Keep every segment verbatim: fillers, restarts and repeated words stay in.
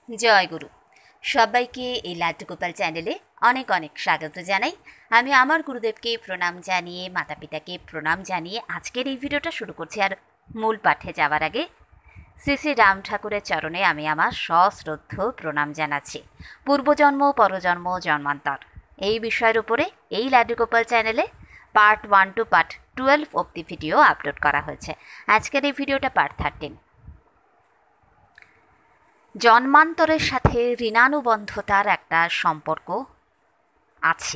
জয় গুরু। সবাইকে এই লাড্ডু গোপাল চ্যানেলে অনেক অনেক স্বাগত জানাই। আমি আমার গুরুদেবকে প্রণাম জানিয়ে, মাতা পিতাকে প্রণাম জানিয়ে আজকের এই ভিডিওটা শুরু করছি। আর মূল পাঠে যাওয়ার আগে শ্রী শ্রী রাম ঠাকুরের চরণে আমি আমার সশ্রদ্ধ প্রণাম জানাচ্ছি। পূর্বজন্ম, পরজন্ম, জন্মান্তর এই বিষয়ের উপরে এই লাড্ডু গোপাল চ্যানেলে part one two part twelve অব্দি ভিডিও আপলোড করা হয়েছে। আজকের এই ভিডিওটা পার্ট থার্টিন। জন্মান্তরের সাথে ঋণানুবন্ধতার একটা সম্পর্ক আছে।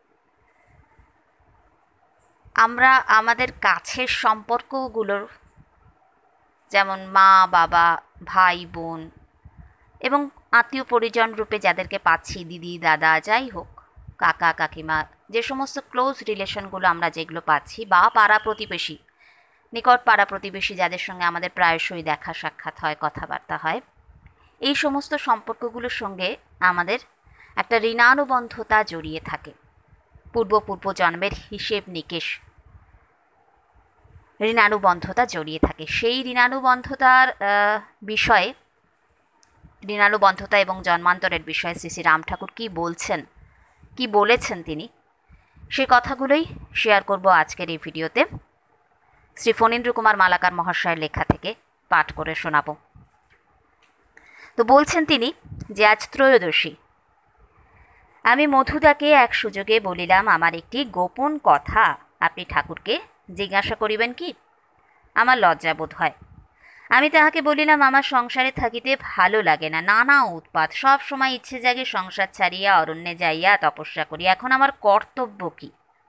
আমরা আমাদের কাছের সম্পর্কগুলোর, যেমন মা বাবা, ভাই বোন এবং আত্মীয় পরিজন রূপে যাদেরকে পাচ্ছি, দিদি দাদা যাই হোক, কাকা কাকিমা, যে সমস্ত ক্লোজ রিলেশনগুলো আমরা যেগুলো পাচ্ছি, বা পাড়া প্রতিবেশী, নিকট পাড়া প্রতিবেশী যাদের সঙ্গে আমাদের প্রায়শই দেখা সাক্ষাৎ হয়, কথাবার্তা হয়, এই সমস্ত সম্পর্কগুলোর সঙ্গে আমাদের একটা ঋণানুবন্ধতা জড়িয়ে থাকে। পূর্ব পূর্ব জন্মের হিসেব নিকেশ, ঋণানুবন্ধতা জড়িয়ে থাকে। সেই ঋণানুবন্ধতার বিষয়ে, ঋণানুবন্ধতা এবং জন্মান্তরের বিষয়ে শ্রী শ্রী রাম ঠাকুর কী বলছেন, কি বলেছেন তিনি, সেই কথাগুলোই শেয়ার করব আজকের এই ভিডিওতে। শ্রী ফণীন্দ্র কুমার মালাকার মহাশয়ের লেখা থেকে পাঠ করে শোনাব। তো বলছেন তিনি যে আজ ত্রয়োদশী। আমি মধুদাকে এক সুযোগে বলিলাম, আমার একটি গোপন কথা আপনি ঠাকুরকে জিজ্ঞাসা করিবেন কি? আমার লজ্জা বোধ হয়। আমি তাহাকে বলিলাম, আমার সংসারে থাকিতে ভালো লাগে না, নানা উৎপাত, সব সময় ইচ্ছে জাগে সংসার ছাড়িয়া অরণ্যে যাইয়া তপস্যা করি। এখন আমার কর্তব্য কি?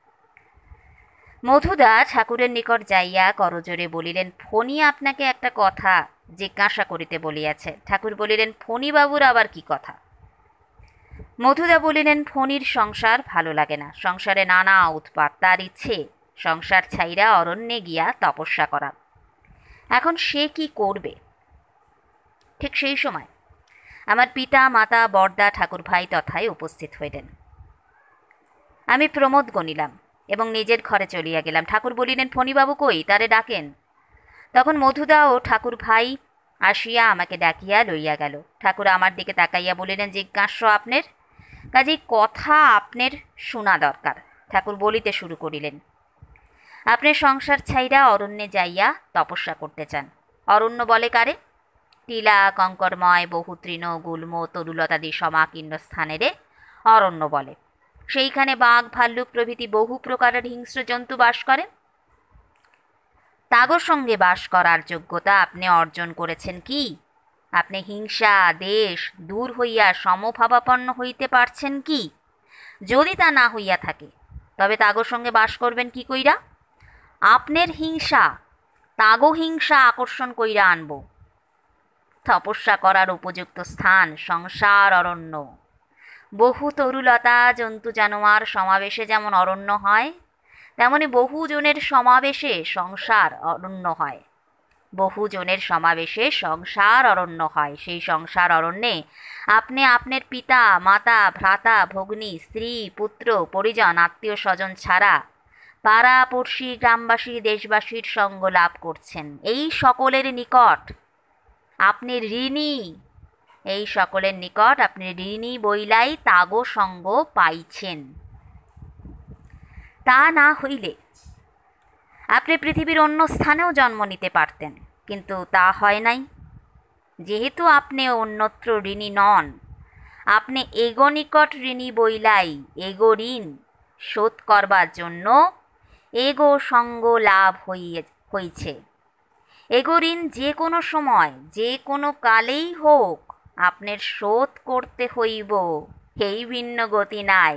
মধুদা ঠাকুরের নিকট যাইয়া করজোরে বলিলেন, ফণী আপনাকে একটা কথা জিজ্ঞাসা করিতে বলিয়াছে। ঠাকুর বলিলেন, ফণীবাবুর আবার কি কথা? মধুদা বলিলেন, ফণীর সংসার ভালো লাগে না, সংসারে নানা উৎপাত, তার ইচ্ছে সংসার ছাইরা অরণ্যে গিয়া তপস্যা করা। এখন সে কি করবে? ঠিক সেই সময় আমার পিতা মাতা বরদা ঠাকুর ভাই তথায় উপস্থিত হইলেন। আমি প্রমোদ গণিলাম এবং নিজের ঘরে চলিয়া গেলাম। ঠাকুর বলিলেন, ফণীবাবু কই, তারে ডাকেন। তখন মধুদা ও ঠাকুর ভাই আসিয়া আমাকে ডাকিয়া লইয়া গেল। ঠাকুর আমার দিকে তাকাইয়া বলিলেন, জিজ্ঞাস্য আপনার, কাজেই কথা আপনার শোনা দরকার। ঠাকুর বলিতে শুরু করিলেন, আপনি সংসার ছাইরা অরণ্যে যাইয়া তপস্যা করতে চান। অরণ্য বলে কারে? টিলা কঙ্করময় বহু তৃণ গুল্ম তরুলতাদি সমাকীর্ণ স্থানেরে অরণ্য বলে। সেইখানে বাঘ ভাল্লুক প্রভৃতি বহু প্রকারের হিংস্র জন্তু বাস করে। তাগর সঙ্গে বাস করার যোগ্যতা আপনি অর্জন করেছেন কি? আপনি হিংসা দেশ দূর হইয়া সমভাবাপন্ন হইতে পারছেন কি? যদি তা না হইয়া থাকে তবে তাগর সঙ্গে বাস করবেন কি কইরা? আপনার হিংসা তাগো হিংসা আকর্ষণ কইরা আনব। তপস্যা করার উপযুক্ত স্থান সংসার অরণ্য। বহু তরুলতা জন্তু জানোয়ার সমাবেশে যেমন অরণ্য হয়, তেমনি বহুজনের সমাবেশে সংসার অরণ্য হয়। বহুজনের সমাবেশে সংসার অরণ্য হয়। সেই সংসার অরণ্যে আপনি আপনার পিতা মাতা ভ্রাতা ভগ্নী স্ত্রী পুত্র পরিজন আত্মীয় স্বজন ছাড়া পাড়া পড়শি গ্রামবাসী দেশবাসীর সঙ্গ লাভ করছেন। এই সকলের নিকট আপনি ঋণী, এই সকলের নিকট আপনি ঋণী বইলাই তাগো সঙ্গ পাইছেন। তা না হইলে আপনি পৃথিবীর অন্য স্থানেও জন্ম নিতে পারতেন, কিন্তু তা হয় নাই। যেহেতু আপনি অন্যত্র ঋণী নন, আপনি এগো নিকট ঋণী বইলাই এগো ঋণ শোধ করবার জন্য এগো সঙ্গ লাভ হইছে। এগো ঋণ যে কোনো সময় যে কোনো কালেই হোক আপনার শোধ করতে হইব, এই ভিন্ন গতি নাই।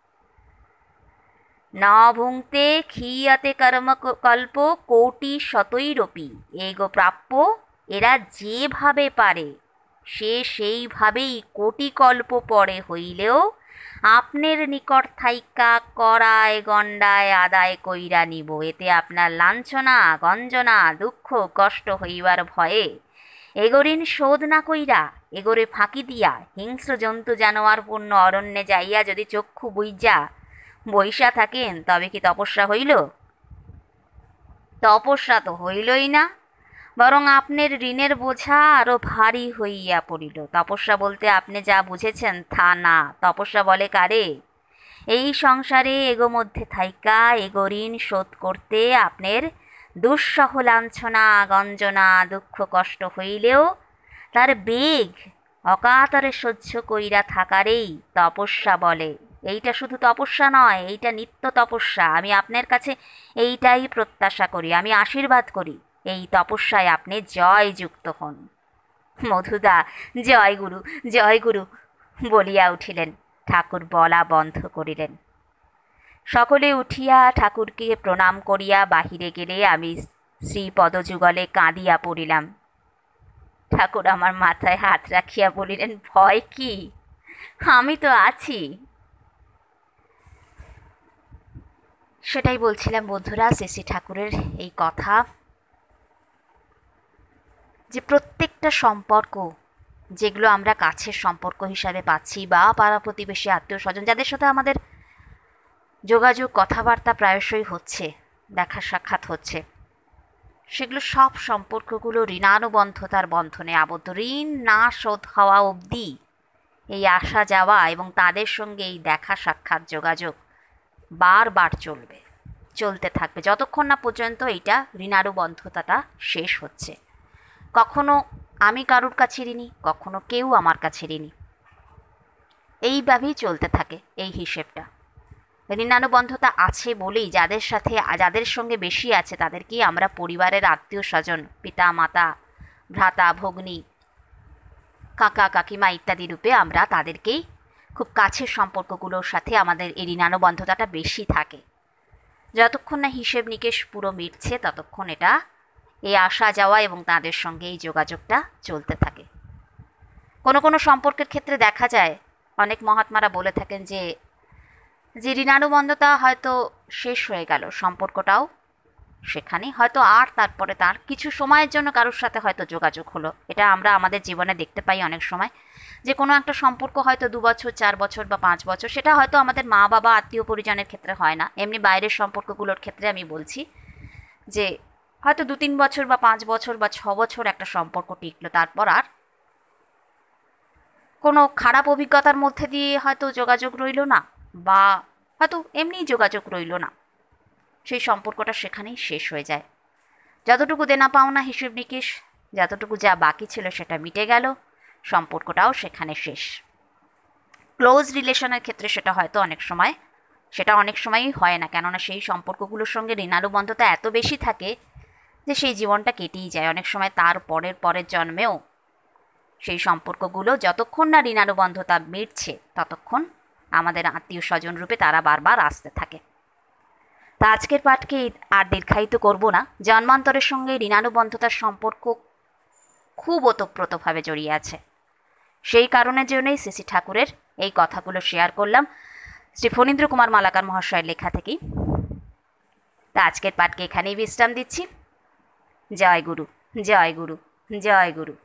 ন ভুংতে ক্ষীয়তে কর্মকল্প কোটি শতৈরপি এগো প্রাপ্য। এরা যেভাবে পারে সে সেইভাবেই কোটি কল্প পরে হইলেও আপনার নিকট থাইকা করায় গণ্ডায় আদায় কইরা নিব। এতে আপনার লাঞ্ছনা গঞ্জনা দুঃখ কষ্ট হইবার ভয়ে এগোরিন শোধ না কইরা এগোরে ফাঁকি দিয়া হিংস্র জন্তু জানোয়ার পূর্ণ অরণ্যে যাইয়া যদি চক্ষু বুইজা বৈশা থাকেন, তবে কি তপস্যা হইল? তপস্যা তো হইলই না। বরং আপনার ঋণের বোঝা আরো ভারী হইয়া পড়িল। তপস্যা বলতে আপনি যা বুঝেছেন তা না। তপস্যা বলে কারে, এই সংসারে এগো মধ্যে থাইকা এগো ঋণ শোধ করতে আপনার দুঃসহ লাঞ্ছনা গঞ্জনা দুঃখ কষ্ট হইলেও তার বেগ অকাতরে সহ্য কইরা থাকারেই তপস্যা বলে। এইটা শুধু তপস্যা নয়, এইটা নিত্য তপস্যা। আমি আপনার কাছে এইটাই প্রত্যাশা করি, আমি আশীর্বাদ করি, এই তপস্যায় আপনি জয় যুক্ত হন। মধুদা জয় গুরু জয় গুরু বলিয়া উঠিলেন। ঠাকুর বলা বন্ধ করিলেন। সকলে উঠিয়া ঠাকুরকে প্রণাম করিয়া বাহিরে গেলে আমি শ্রীপদযুগলে কাঁদিয়া পড়িলাম। ঠাকুর আমার মাথায় হাত রাখিয়া বলিলেন, ভয় কি, আমি তো আছি। সেটাই বলছিলাম বন্ধুরা, শ্রী শ্রী ঠাকুরের এই কথা যে প্রত্যেকটা সম্পর্ক যেগুলো আমরা কাছের সম্পর্ক হিসাবে পাচ্ছি, বা পাড়া প্রতিবেশী আত্মীয় স্বজন যাদের সাথে আমাদের যোগাযোগ কথাবার্তা প্রায়শই হচ্ছে, দেখা সাক্ষাৎ হচ্ছে, সেগুলো সব সম্পর্কগুলো ঋণানুবন্ধতার বন্ধনে আবদ্ধ। ঋণ না শোধ হওয়া অবধি এই আসা যাওয়া এবং তাদের সঙ্গে এই দেখা সাক্ষাৎ যোগাযোগ বারবার চলবে, চলতে থাকবে যতক্ষণ না পর্যন্ত এইটা ঋণানুবন্ধতাটা শেষ হচ্ছে। কখনো আমি কারুর কাছে ঋণী, কখনো কেউ আমার কাছে ঋণী, এইভাবেই চলতে থাকে এই হিসেবটা। ঋণানুবন্ধতা আছে বলেই যাদের সাথে যাদের সঙ্গে বেশি আছে তাদেরকেই আমরা পরিবারের আত্মীয় স্বজন, পিতা মাতা ভ্রাতা ভগ্নী কাকা কাকিমা ইত্যাদি রূপে আমরা তাদেরকেই খুব কাছের সম্পর্কগুলোর সাথে আমাদের এই ঋণানুবন্ধতাটা বেশি থাকে। যতক্ষণ না হিসেব নিকেশ পুরো মিটছে ততক্ষণ এটা এই আসা যাওয়া এবং তাদের সঙ্গে এই যোগাযোগটা চলতে থাকে। কোনো কোনো সম্পর্কের ক্ষেত্রে দেখা যায় অনেক মহাত্মারা বলে থাকেন যে যে ঋণানুবন্ধতা হয়তো শেষ হয়ে গেল, সম্পর্কটাও সেখানে হয়তো আর তারপরে তার কিছু সময়ের জন্য কারোর সাথে হয়তো যোগাযোগ হলো। এটা আমরা আমাদের জীবনে দেখতে পাই অনেক সময়, যে কোনো একটা সম্পর্ক হয়তো দু বছর চার বছর বা পাঁচ বছর, সেটা হয়তো আমাদের মা বাবা আত্মীয় পরিজনের ক্ষেত্রে হয় না, এমনি বাইরের সম্পর্কগুলোর ক্ষেত্রে আমি বলছি যে হয়তো দু তিন বছর বা পাঁচ বছর বা ছ বছর একটা সম্পর্ক টিকলো, তারপর আর কোনো খারাপ অভিজ্ঞতার মধ্যে দিয়ে হয়তো যোগাযোগ রইল না, বা হয়তো এমনি যোগাযোগ রইল না, সেই সম্পর্কটা সেখানেই শেষ হয়ে যায়। যতটুকু দেনা পাওনা হিসেব নিকেশ যতটুকু যা বাকি ছিল সেটা মিটে গেল, সম্পর্কটাও সেখানে শেষ। ক্লোজ রিলেশনের ক্ষেত্রে সেটা হয়তো অনেক সময় সেটা অনেক সময়ই হয় না, কেননা সেই সম্পর্কগুলোর সঙ্গে ঋণানুবন্ধতা এত বেশি থাকে যে সেই জীবনটা কেটেই যায়। অনেক সময় তার পরের পরের জন্মেও সেই সম্পর্কগুলো যতক্ষণ না ঋণানুবন্ধতা মিটছে ততক্ষণ আমাদের আত্মীয় স্বজন রূপে তারা বারবার আসতে থাকে। তা আজকের পাঠকে আর দীর্ঘায়িত করব না। জন্মান্তরের সঙ্গে ঋণানুবন্ধতার সম্পর্ক খুব ওতপ্রোতভাবে জড়িয়ে আছে, সেই কারণের জন্যই শ্রী শ্রী ঠাকুরের এই কথাগুলো শেয়ার করলাম শ্রী ফণীন্দ্র কুমার মালাকার মহাশয়ের লেখা থেকেই। তা আজকের পাঠকে এখানেই বিশ্রাম দিচ্ছি। জয় গুরু জয় গুরু জয় গুরু।